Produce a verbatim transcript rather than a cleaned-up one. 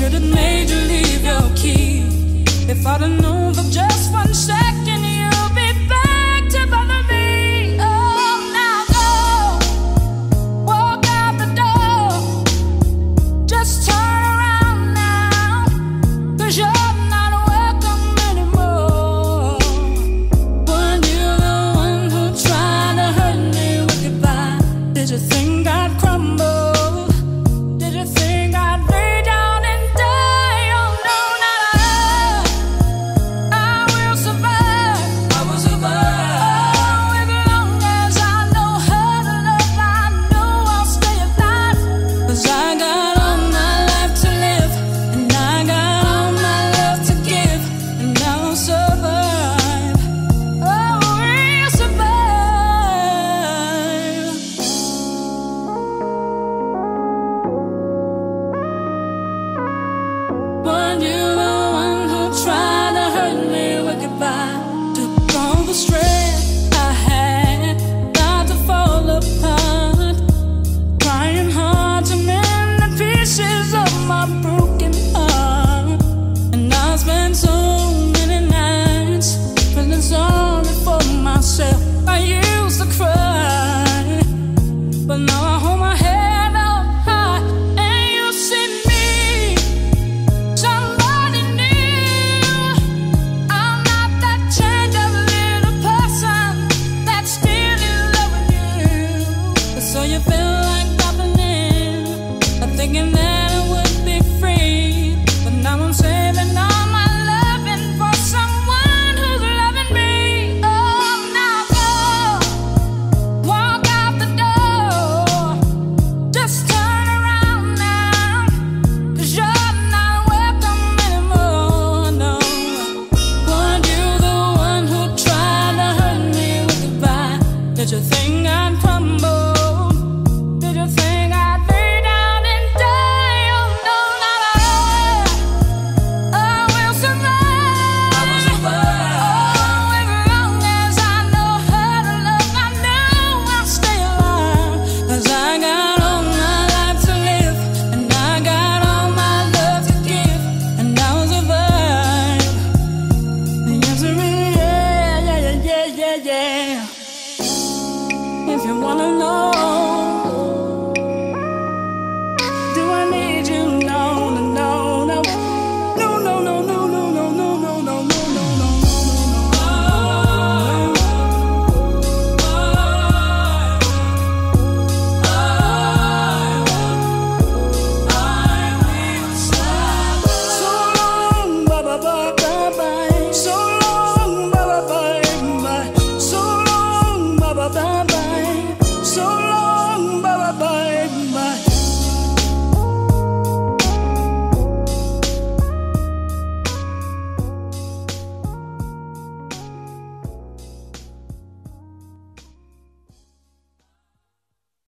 should have made you leave your key. If I'd have known for just one second you'll be back to bother me. Oh, now go, walk out the door. Just turn around now, 'cause you're not welcome anymore. Weren't you the one who tried to hurt me with goodbye? Did you think I'd crumble? Did you think I'd lay down and die? Oh no, not I. I will survive. I will survive. Oh, as long as I know how to love, I know I'll stay alive. 'Cause I got all my life to live, and I got all my love to give, and I will survive. Oh, we'll survive. Weren't you the one who tried to hurt me with goodbye? Took all the strength I had, about to fall apart, trying hard to mend the pieces of my broken heart. And I spent so many nights feeling sorry for myself. I used to cry, but now I hold my head